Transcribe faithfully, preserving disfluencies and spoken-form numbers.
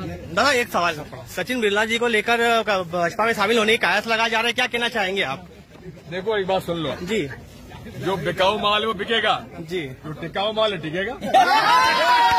दादा एक सवाल, सचिन बिरला जी को लेकर भाजपा में शामिल होने की कयास लगाया जा रहा है, क्या कहना चाहेंगे आप? देखो एक बात सुन लो जी, जो बिकाऊ माल है वो बिकेगा जी, जो टिकाऊ माल है टिकेगा।